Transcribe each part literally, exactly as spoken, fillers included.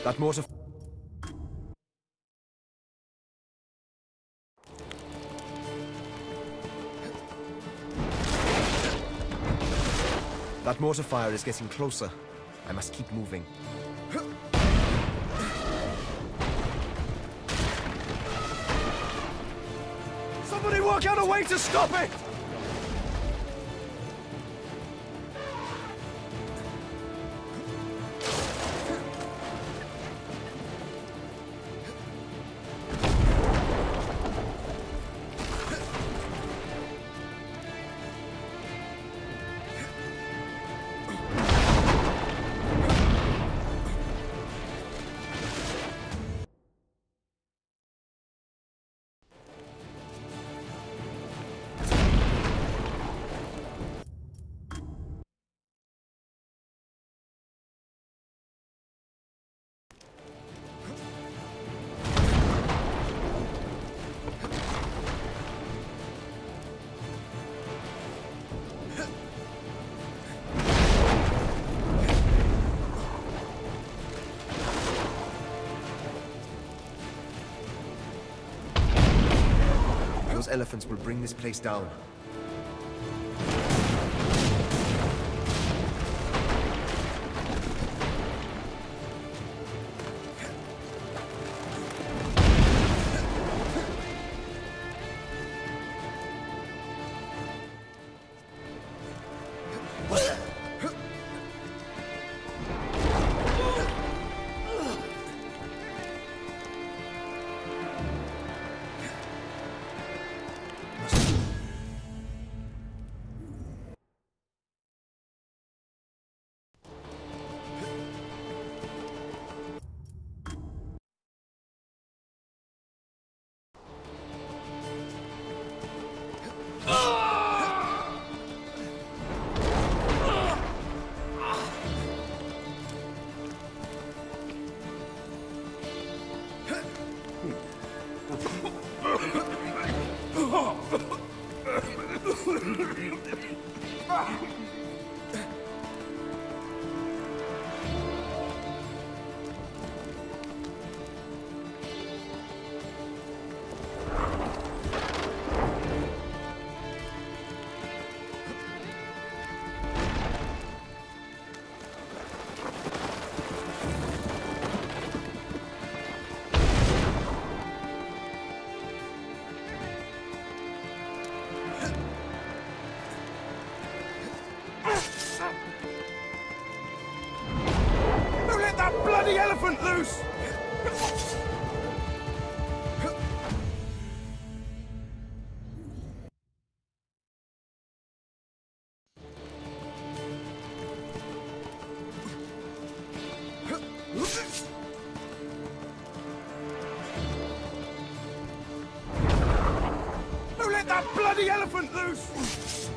That mortar... That mortar fire is getting closer. I must keep moving. Somebody work out a way to stop it! Those elephants will bring this place down. The elephant loose! Don't let that bloody elephant loose!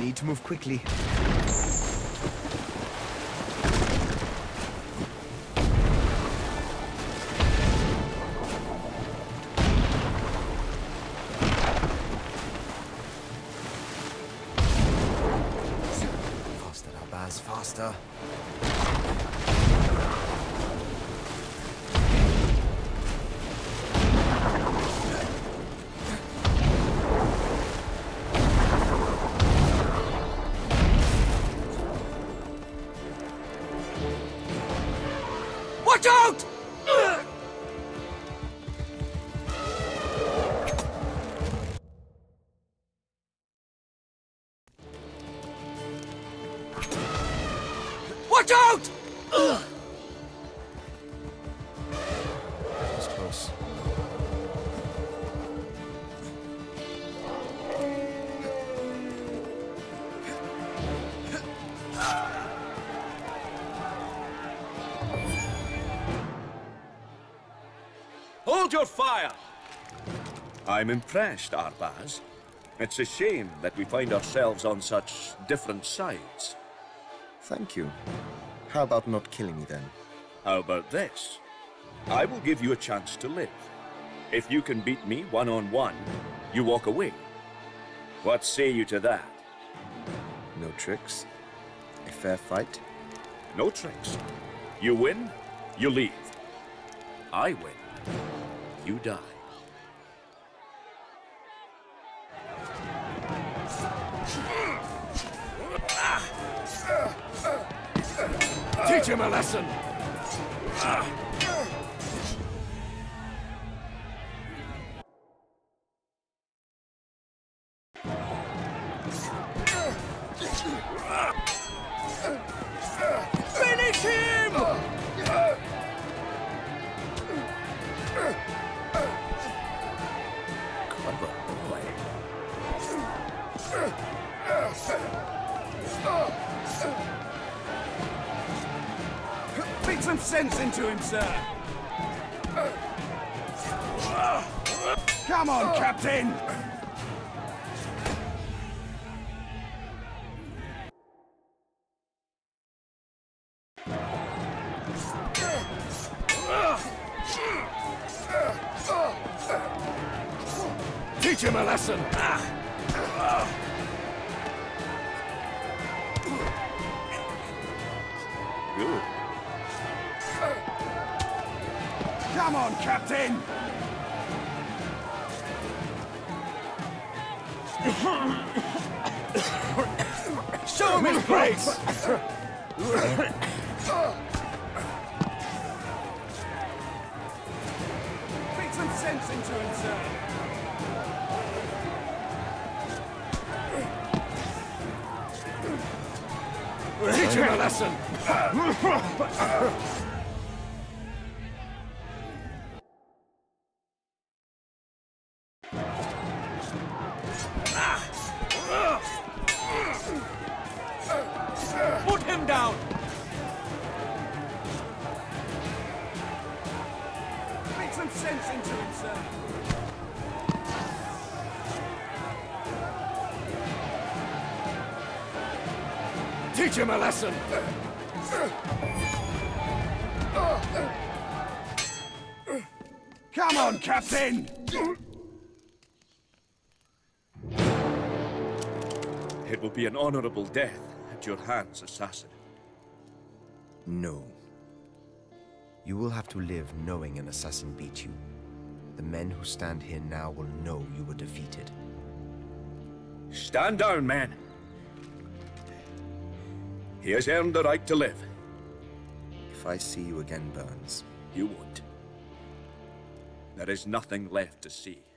need to move quickly. Faster, Arbaz, faster. Watch out! Watch out! That was close. Hold your fire! I'm impressed, Arbaz. It's a shame that we find ourselves on such different sides. Thank you. How about not killing me then? How about this? I will give you a chance to live. If you can beat me one-on-one, you walk away. What say you to that? No tricks? A fair fight? No tricks. You win, you leave. I win. You die. Teach him a lesson! Finish him! Clever boy. Beat some sense into him, sir! Come on, Captain! Teach him a lesson! Good. Come on, Captain! Show him his place! Beat some sense into him, sir! Teach him a lesson! Put him down! Make some sense into him, sir! Teach him a lesson! Come on, Captain! It will be an honorable death at your hands, assassin. No. You will have to live knowing an assassin beat you. The men who stand here now will know you were defeated. Stand down, man. He has earned the right to live. If I see you again, Burns, You won't. There is nothing left to see.